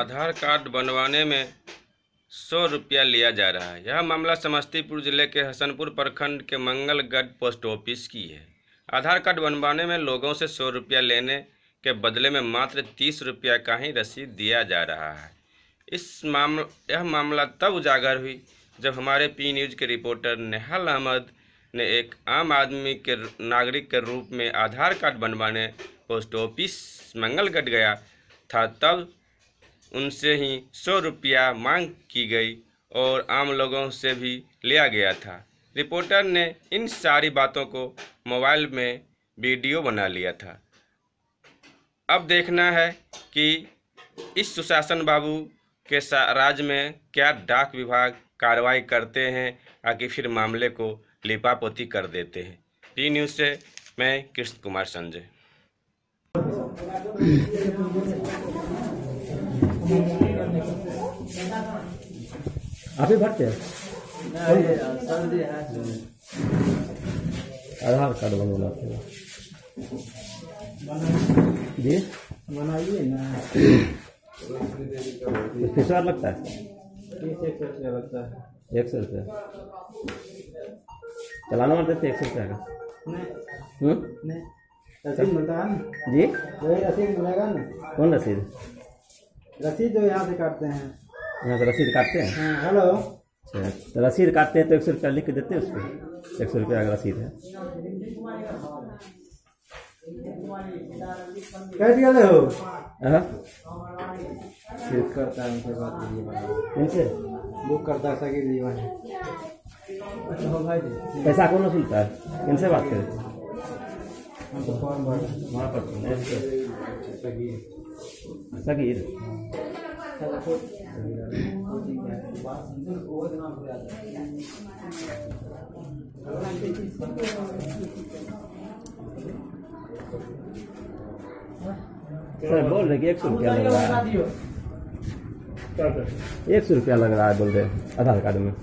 आधार card बनवाने में 100 रुपया लिया जा रहा है। यह मामला समस्तीपुर जिले के हसनपुर प्रखंड के मंगलगढ़ पोस्ट ऑफिस की है। आधार कार्ड बनवाने में लोगों से 100 रुपया लेने के बदले में मात्र 30 रुपया का ही रसीद दिया जा रहा है। यह मामला तब उजागर हुई जब हमारे पी न्यूज़ के रिपोर्टर नेहाल अहमद ने एक आम आदमी के नागरिक के रूप में आधार कार्ड बनवाने पोस्ट ऑफिस मंगलगढ़ गया था। तब उनसे ही 100 रुपया मांग की गई और आम लोगों से भी लिया गया था। रिपोर्टर ने इन सारी बातों को मोबाइल में वीडियो बना लिया था। अब देखना है कि इस सुशासन बाबू के राज में क्या डाक विभाग कार्रवाई करते हैं आकि फिर मामले को लिपापोती कर देते हैं। पी न्यूज़ से मैं कृष्ण कुमार संजय। आप ही भरते हैं? आधार कार्ड बनवाते हैं जी, बनाइए ना। कुछ फीस और लगता है? 100 रुपया लगता है। 100 रुपया चलाना और देते 100 रुपया का? नहीं रसीद मिलता है ना जी, वही रसीद मिलेगा ना। कौन रसीद? रसीद जो यहाँ से काटते हैं। यहाँ से रसीद काटते हैं? हाँ, हेलो। अच्छा, तो रसीद काटते हैं तो 100 रुपया लिख के देते हैं उसको? 100 रुपया का रसीद है। कैसे गए हो? बुक करता है उनसे बात कीजिए, इनसे बुक करता है सभी जीवन। पैसा कौन वसूलता है? इनसे बात करें। हम तो फॉर्म भर वहाँ पर सगीर सर बोल रहे कि 100 रुपया लग रहा है। 100 रुपया लग रहा है बोल रहे आधार कार्ड में।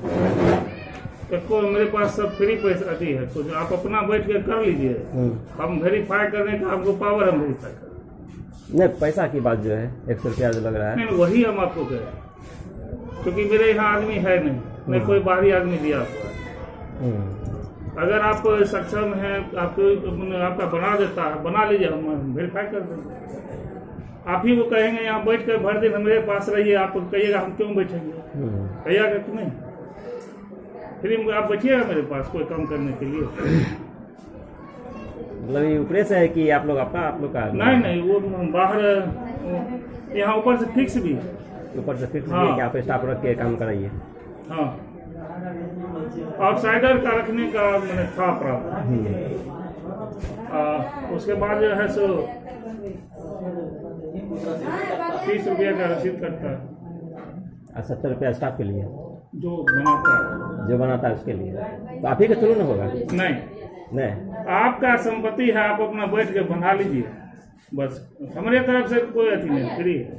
तो मेरे पास सब फ्री पैसा आती है, तो आप अपना बैठ के कर लीजिए। हम वेरीफाई करने का हमको पावर, हम वेरीफाई कर नहीं, पैसा की बात जो है 100 रुपया जो लग रहा है नहीं, वही हम आपको कहें, क्योंकि मेरे यहाँ आदमी है नहीं कोई बाहरी आदमी दिया हुआ है। अगर आप सक्षम हैं, आपका बना देता है, बना लीजिए, हम वेरीफाई कर देंगे। आप ही वो कहेंगे यहाँ बैठ कर भर दिन मेरे पास रहिए, आप कहिएगा हम क्यों बैठेंगे, कहिएगा कि नहीं फिर आप बैठिएगा मेरे पास कोई काम करने के लिए। मतलब ये ऊपर से है कि आप लोग का नहीं वो बाहर यहाँ ऊपर से फिक्स भी है। ऊपर से फिक्स हाँ। भी है कि आप स्टाफ रख के काम कराइए। हाँ, आउटसाइडर का रखने का मैंने था प्रावधान। उसके बाद जो है सो 30 रुपया का रसीद करता है और 70 रुपया स्टाफ के लिए जो बनाता है उसके लिए। तो आप ही का थ्रू न होगा? नहीं, आपका संपत्ति है, आप अपना बैठ के बना लीजिए बस। हमारे तरफ से कोई अति नहीं, फ्री है।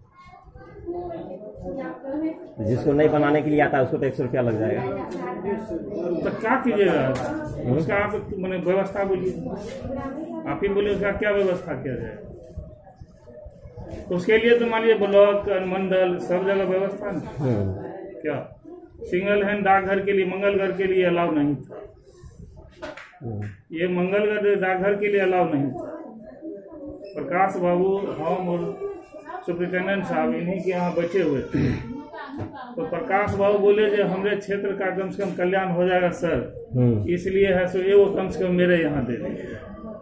जिसको नहीं बनाने के लिए आता है उसको तो 100 रुपया लग जाएगा। तो क्या कीजिएगा उसका? आप मैंने व्यवस्था बोलिए, आप ही बोलिए उसका क्या व्यवस्था किया जाए। उसके लिए तो मान लीजिए ब्लॉक मंडल सब जगह व्यवस्था नहीं क्या। सिंगल हैंड डाकघर के लिए, मंगलघर के लिए अलाउ नहीं था। ये मंगलघर डाकघर के लिए अलाउ नहीं था। प्रकाश बाबू, हम और सुप्रिंटेंडेंट साहब इन्हीं के यहाँ बैठे हुए थे। तो प्रकाश बाबू बोले जो हमारे क्षेत्र का कम से कम कल्याण हो जाएगा सर, इसलिए है सो ये वो कम से कम मेरे यहाँ दे देंगे।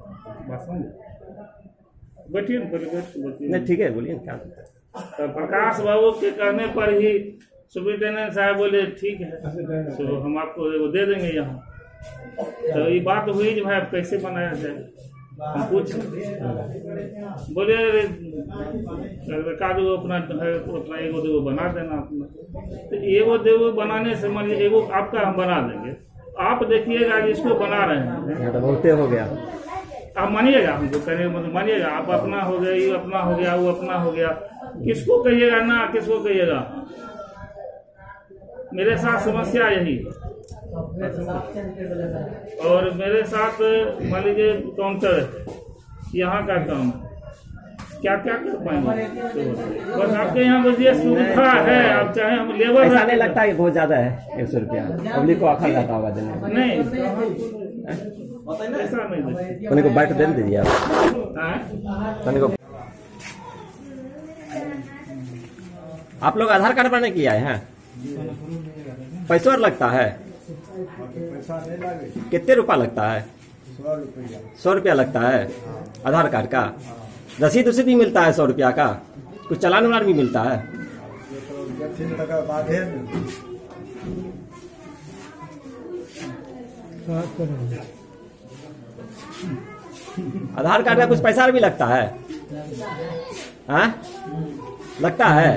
बैठिए नहीं, ठीक है, बोलिए क्या। तो प्रकाश बाबू के कहने पर ही सुप्रिंटेंडेंट साहब बोले ठीक है, तो हम आपको वो दे देंगे यहाँ। तो ये बात हुई जो भाई अब कैसे बनाया जाए, हम पूछ बोले कादू अपना है अपना एगो देवो बना देना अपना। तो एगो देवो बनाने से मान लीजिए एगो आपका हम बना देंगे, आप देखिएगा जिसको बना रहे हैं तो बहुते हो गया। आप मानिएगा, हमको कहने मतलब मानिएगा, आप अपना हो गया, ये अपना हो गया, वो अपना हो गया, किसको कहिएगा ना किसको कहिएगा। मेरे साथ समस्या यही और मेरे साथ मान लीजिए काउंटर है, यहाँ का काम है, क्या क्या कर पाएंगे? बस आपके यहाँ बस ये सुविधा है, आप चाहे हम लेबर ऐसा नहीं लगता कि बहुत ज्यादा है 100 रुपया? पब्लिक को आखिर जाता होगा देने में। नहीं, ऐसा नहीं देते। उन्हीं को बाइट दे दीजिए आप। हाँ? उन्हीं को। आप लोग आधार कार्ड बनाने के आए हैं? पैसा और लगता है? कितने रुपया लगता है? 100 रुपया लगता है आधार कार्ड का। रसीद उसी भी मिलता है 100 रुपया का? कुछ चालान वालान भी मिलता है? आधार कार्ड का कुछ पैसा भी लगता है? हाँ, लगता है।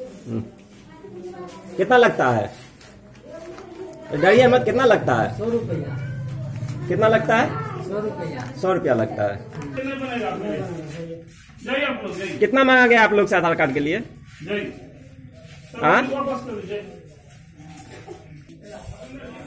कितना लगता है? डरिए मत, कितना लगता है? 100 रुपया। कितना लगता है? 100 रुपया। 100 रुपया लगता है। कितने बनेगा आपके? जय आप लोग, जय कितना मांगा गया आप लोग से आधार कार्ड के लिए? जय। हाँ? वापस कर दीजिए।